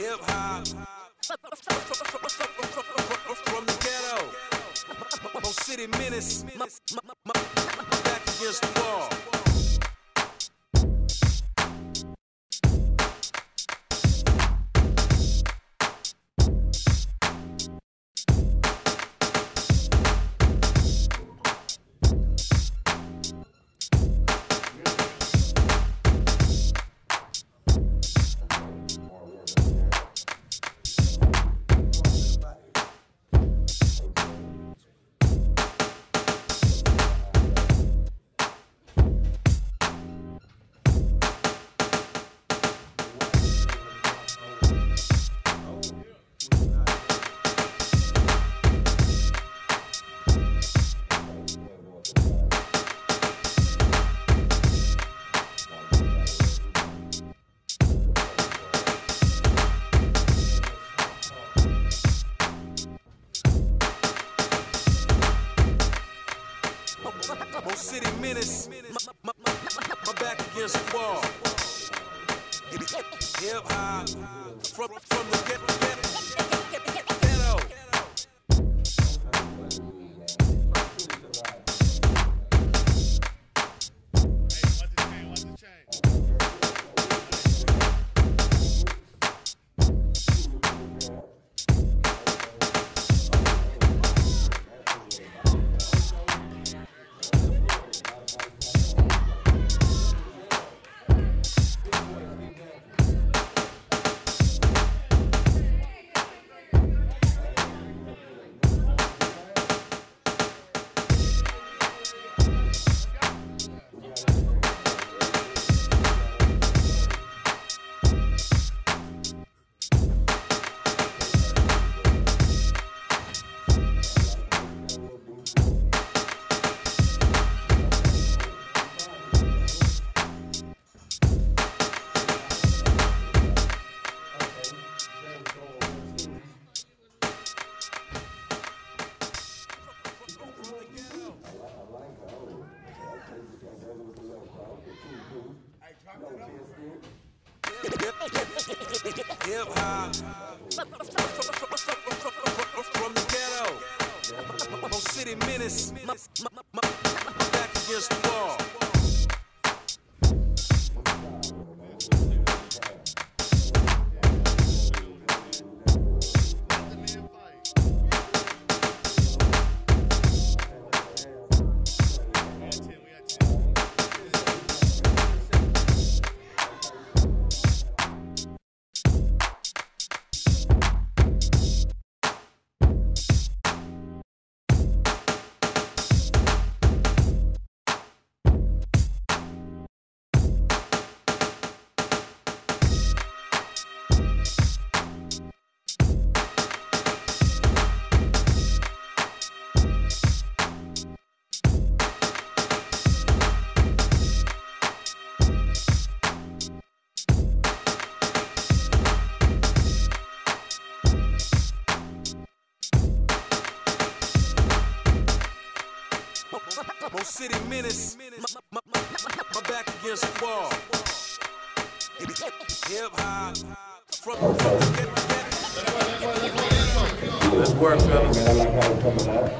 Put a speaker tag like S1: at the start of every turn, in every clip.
S1: Hip hop from the ghetto. Mo City Menis, back against the wall. Mo City Menis, my back against the wall. Hip hop from the ghetto. Hip hop from the ghetto. Mo City Menis, back against the wall. Mo City Menis, my back against the wall. Hip hop from the ghetto. Let's work, fellas.
S2: I like how it's coming out.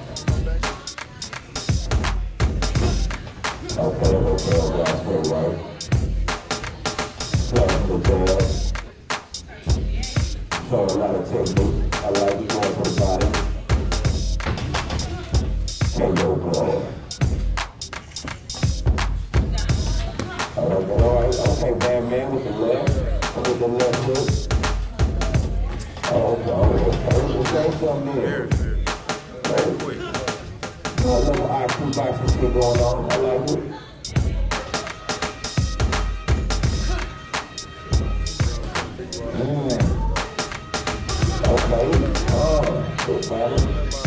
S2: Okay, that's very right. Playing the jazz. Showing a lot of technique. I like it going for the body. Hey, yo, boy. Alright, okay, man, with the left hook. Okay. We'll say something there. A little IQ boxing shit going on. I like it. Okay. Good, man.